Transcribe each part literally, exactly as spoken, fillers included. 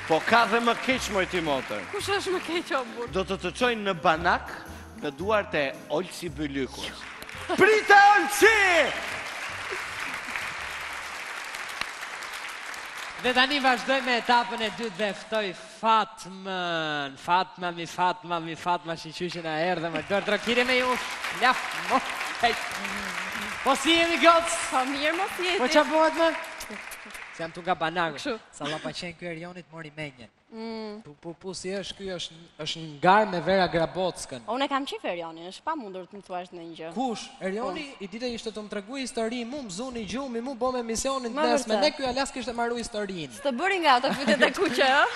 Po ka dhe më keq moj ti motër. Kush është më keq o burr? Do të të çojnë në banak në duart e Olsi Bylykus. Prita Olsi! Dhe tani vazhdoj me etapën e dytë dhe ftoj Fatmën. Fatma, mi Fatma, mi Fatma, shiqyqin a erë dhe më dorë trokire me ju. Laf, mo, hej. Po si jemi gocë? Po mirë mos jeti. Po qa bëhet më? Se jam tu nga banagu. Kështu. Sa la pa qenë kjo Erionit mori menjen. Mm. Pu, pu, pu, si është kjo është, është ngar me Vera Grabockën. Unë e kam qef Erionin, është pa mundur të më thuash në një gjë. Kush? Erioni i dite ishte të më tregu histori, mu më zuni gjumi, mu bo me misionin të Më nesme, vërtet. ne kjo Alas kishte marru historinë. Së të bëri nga ato pyetjet e kuqe, ë?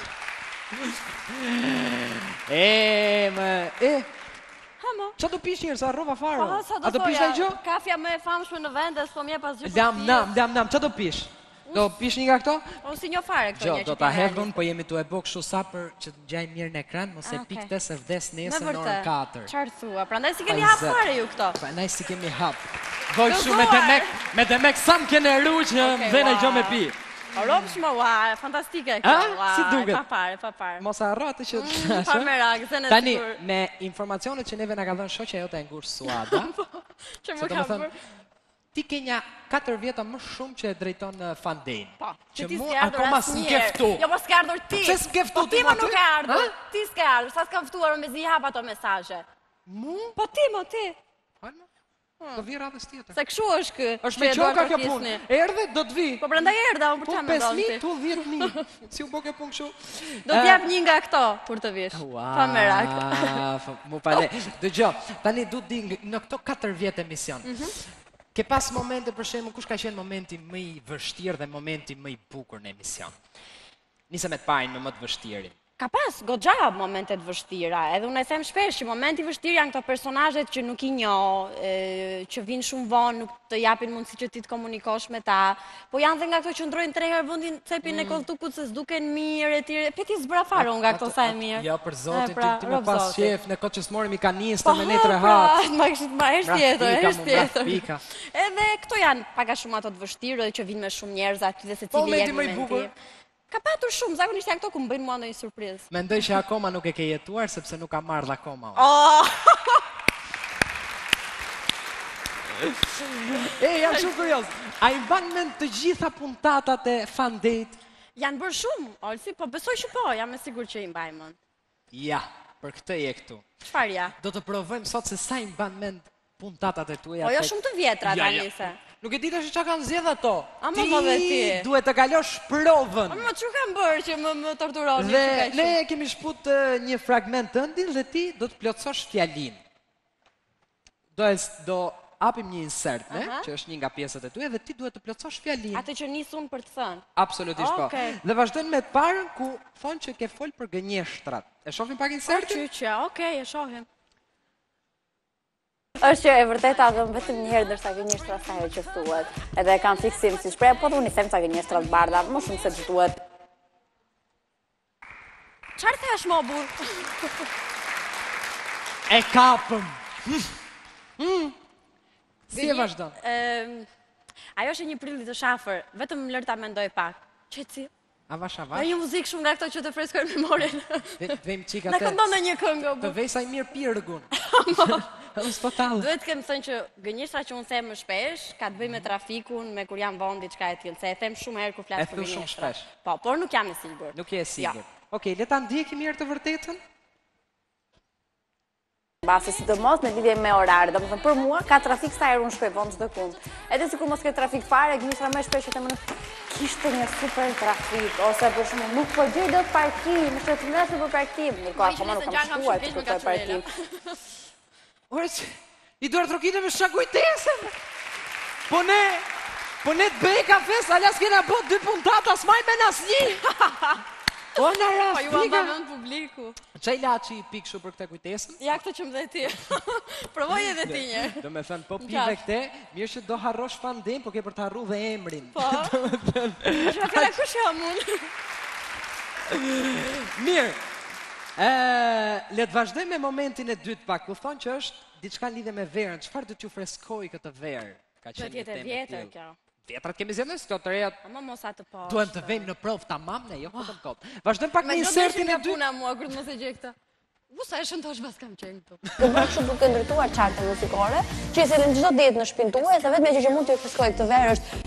E, më, e, Ha mo. qa do pish njërë, sa rrova fare? Po, sa A do do pish thoja, në gjë? kafja më e famshme në vend, s'po mje pas gjë për Dam, nam, dam, nam, qa do pish? Do pish një nga këto? Unë si një fare këto Gjo, një do ta hedhun, po jemi tu e bo kështu sa për që të gjaj mirë në ekran, mos e Ah, pik okay. të se vdes Me nesër në orën vërtet, katër. qarë thua, prandaj si keni Pa hap zet. fare ju këto. Pa naj si kemi hap. Voj kështu me Gëzuar. demek, me demek sa më kene ru që më dhe në gjo me pi. O ropsh më, ua, fantastike A? kjo, ua, Si duket? pa pare, pa pare. Mos harro atë që Mm, Pa merak, se në Tani, sigur. me informacionet që neve nga ka dhënë shoqja jote e ngurë Suada, Që se më do ka më thënë, bërë. ti ke një katër vjeta më shumë që e drejton në Fandejn. Po, Që që ti mu s'ke ardhur akoma asnjëherë. s'mkeftu. Jo, po s'ke ardhur ti. Pse s'mkeftu Po ti, ti mo, më nuk ty? e ardhur. Ha? Ti s'ke ardhur, sa s'kam ftuar me zi hap ato mesazhe. Mu? Po ti, mo ti. Hajnë, do vi radhës tjetër. Se kështu është kë. është me qoka kjo punë. Erdhe, do të vi. Po prandaj erdha, unë për Po çfarë pesë mendon mijë, ti? tu dhjetë mijë. Si u bo kjo punë kështu? Do t'jap një nga këto kur të vish. Pa merak. Ua, mu pale. Dëgjoj, tani du di ng- në këto katër vjet emision. Ke pas momente, për shembull, kush ka qenë momenti më i vështirë dhe momenti më i bukur në emision? Nisem me të parin me më të vështirin. Ka pas goxha momente të vështira, edhe unë e them shpesh që momenti vështirë janë këto personazhet që nuk i njoh, e, që vinë shumë vonë, nuk të japin mundësi që ti të komunikosh me ta, po janë dhe nga këto që ndrojnë tre herë vendin, cepin në kolltukut se s'duken mirë e tjerë. Pe ti zbra fare unë nga këto sa e mirë. Jo, për zotin, E, pra, ti, ti me rob pas zotin. qef, në këtë që s'mori mikanista Po me ha, ne tre pra, hatë. ma kështu ma herë Braf tjetër, pika, herë mu, braf tjetër. pika. Edhe këto janë pak a shumë ato të vështirë dhe që vinë me shumë njerëz aty dhe Po, secili momenti jep më i momenti. bukur? Ka patur shumë, zakonisht janë këto ku më bëjnë mua ndonjë surprizë. Mendoj që akoma nuk e ke jetuar, sepse nuk ka marrë dhe akoma. unë. Oh! E, jam shumë kurios. A i ban mend të gjitha puntatat e Fandejt? Janë bërë shumë, Olsi, po besoj që po, jam e sigur që i mbaj mend. Ja, për këtë je këtu. Çfarë ja? Do të provojmë sot se sa i ban mend puntatat e tuaja. Po jo tek- shumë të vjetra Ja, tani ja. se. Nuk e di tash çka kanë zgjedh ato. A, mo, po, dhe ti. duhet të kalosh provën. Po më çu kam bërë që më më torturoni Dhe që kaq ne shumë. kemi shput uh, një fragment tëndin dhe ti do të plotësosh fjalin. Do e s- do apim një insert, ne, Aha. që është një nga pjesët e tuaja dhe ti duhet të plotësosh fjalin. Atë që nis unë për të thënë. Absolutisht po. Okej. Dhe vazhdojmë me të parën ku thonë që ke fol për gënjeshtrat. E shohim pak insertin? Qyqja, okej, e shohim. Është që e vërteta dhe vetëm një herë ndërsa gënjeshtra sa herë që thuhet. Edhe e kam fiksim si shpreh, po unë i them ca gënjeshtra të bardha, më shumë se ç'duhet. Çfarë thash më burr? E kapëm. Si e vazhdon? Ëm, ajo është një prilli të shafër, vetëm lër ta mendoj pak. Qetësi. Avash Ka avash. një muzikë shumë nga këto që të freskojnë memorien. Ve- Vejmë qika Na të... këndon në një këngë. o Të burr. vej sa i mirë pirgun. Edhe s'po tallë. Duhet të kem thënë që gënjeshtra që unë them më shpesh ka të bëjë me trafikun, me kur jam vonë diçka e tillë, se e them shumë herë kur flas E për thu shumë gënjeshtra. shpesh. Po, por nuk jam e sigurt. Nuk je e sigurt. Ja. Okej, le ta ndjekim mirë të vërtetën. Mbase sidomos në lidhje me orare, domethënë për mua ka trafik sa herë unë shkoj vonë çdo kund. Edhe sikur mos ke trafik fare, gënjeshtra më shpesh që më kishte një super trafik ose për shembull nuk po gjej dot parkim, më shtet mëse për parkim, ndërkohë akoma nuk kam shkuar të kërkoj parkim. Ore, që- i duar trokite me shka kujtese. Po ne, po ne të bëj kafe, sa las kena bot dy puntata, s'maj me nas një. O, në Po rast, ju pika. ambavën publiku. Qaj laçi i pik shu për këtë kujtesën? Ja këtë që më dhe ti. Provoj edhe ti një. Do me thënë, po pive Qartë. këte, mirë që do harrosh Fandejn, po ke për të harru dhe emrin. Po. Që me fjalla kush jam unë? Mirë, e, le të vazhdojmë me momentin e dytë pak, ku thonë që është diçka lidhe me verën, çfarë do t'ju freskoj këtë verë? Ka Do qenë një t'jetë e temë e vjetër tillë. kjo. Tjetrat kemi zgjedhur, këto të reja Ama mos atë po. duhen të vejmë në provë tamam ne, jo vetëm kot. Vazhdojmë pak Me me do të insertin nga e dy. puna mua, kur të mos e gjej këtë. U sa e shëntosh bas kam qenë këtu. Të bërë kështu duke ndërtuar qartë muzikore, që se në çdo ditë në shtëpinë tuaj, se vetëm që mund t'ju feskoj këtë verë është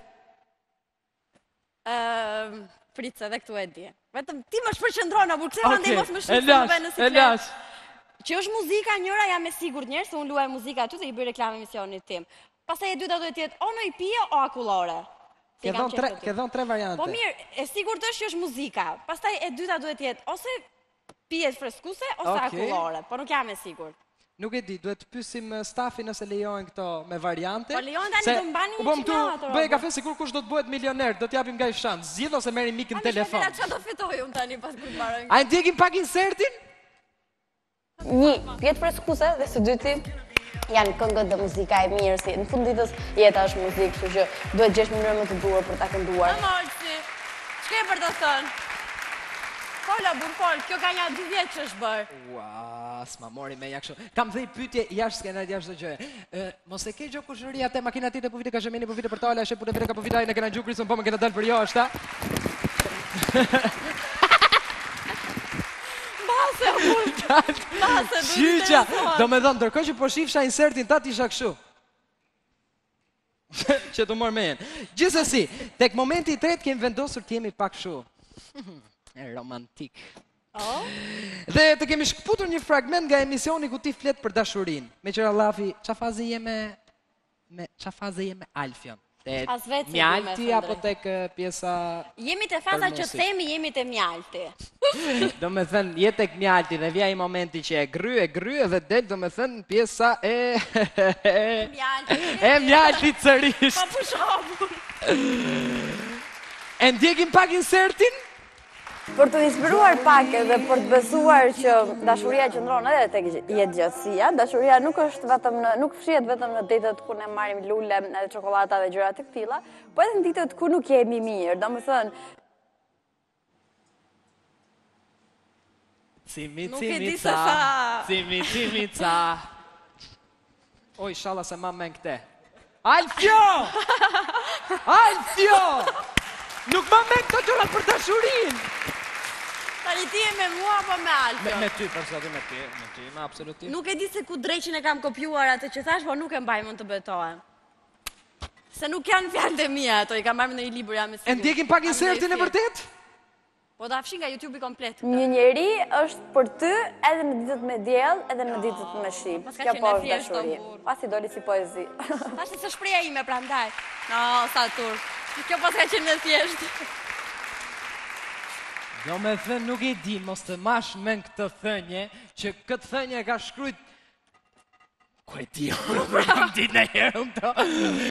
Ëm, Frica, edhe këtu e di. Vetëm ti më shpërqendron apo pse mandej mos më e shkruaj lash, në e siklet. lash. Që është muzika njëra jam e sigurt njerëz se unë luaj muzika aty dhe i bëj reklamë emisionit tim. Pastaj e dyta duhet të jetë o në i pije o akullore. Si Ke kam dhënë qenë tre, këtu. ke dhënë tre variante. Po mirë, e sigurt është që është muzika. Pastaj e dyta duhet të jetë ose pijes freskuse ose Okej. akullore, po nuk jam e sigurt. Nuk e di, duhet të pyesim uh, stafin nëse lejojnë këto me variante. Po lejojnë tani se do mbani u një bëm qina këtu, ato, bëj roba. kafe sikur kush do të bëhet milioner, do t'japim nga i shans. Zgjidh ose merri mikën Ani telefon. shpejt çfarë do fitoj unë tani pas kur mbaroj. A e ndjekim pak insertin? një pjetë freskuse dhe së dyti janë këngët dhe muzika e mirë, si në fund ditës jeta është muzikë, kështu që duhet gjesh mënyrë më të duhur për ta kënduar. Amorsi, ç'ke për të thënë? Fola, bur fol, kjo ka një dy vjetë që është bërë. Ua, s'ma mori me ja kështu. Kam dhe i pyetje jashtë skenat jashtë çdo gjë. Ë, mos e ke gjo kushëria te makina ti po vite ka shemeni po vite për tala, she punë ka po vitaj ne kena gju krison po më kena dal për jashtë. a? Base, bur. Base, Qyqa, do me dhënë, ndërkohë që po shifsha insertin ta t'isha kështu. Që të mor me jenë. Gjithsesi, tek momenti i tretë kemi vendosur të jemi pak kështu. E romantik. Oh? Dhe të kemi shkputur një fragment nga emisioni ku ti flet për dashurinë. Me qëra Llafi, qa faze je me me qa faze je me Alfion? Te As vetë se mjalti du me apo thëndre. tek eh, pjesa Jemi te faza që Përmosi. themi jemi te mjalti. do me thënë je tek mjalti dhe vija i momenti që e gry, e gry dhe del do me thënë pjesa e Mjalti. e mjalti sërish. Po për shkakun. E ndjekim pak insertin? Për të inspiruar pak edhe për të besuar që dashuria qëndron edhe tek jetëgjatësia, dashuria nuk është vetëm në nuk fshihet vetëm në ditët ku ne marrim lule edhe çokolata dhe gjëra të tilla, po edhe në ditët ku nuk jemi mirë. Domethënë, Cimi, Nuk e cimi, di se ca, sa. cimi, cimi, ca. Oj, shala se ma men këte. Alfjo! Alfio! Nuk ma men këto gjëra për dashurin! Tani ti je me mua apo me Me, Alfio? me ty, për zotin, me ty, me ty, me absolutisht. Nuk e di se ku dreqin e kam kopjuar atë që thash, po nuk e mbaj mund të betohem. Se nuk janë fjalët e mia ato, i kam marrë në një libër jam e sigurt. E ndjekim pak Kam insertin e ndjek vërtet? Po ta fshin nga YouTube-i komplet. një njeri është për ty edhe në ditët me diell, edhe në ditët me shi. Pas ka Kjo qenë po e është thjeshtë, dashuri. o burr. Pasi doli si poezi. Tash se shpreha ime prandaj. No, sa tur. Kjo pas ka qenë e thjeshtë. Jo me thënë nuk e di, mos të mash men këtë thënje, që këtë thënje ka shkrujt... Ku e di, nuk e di në herë unë to.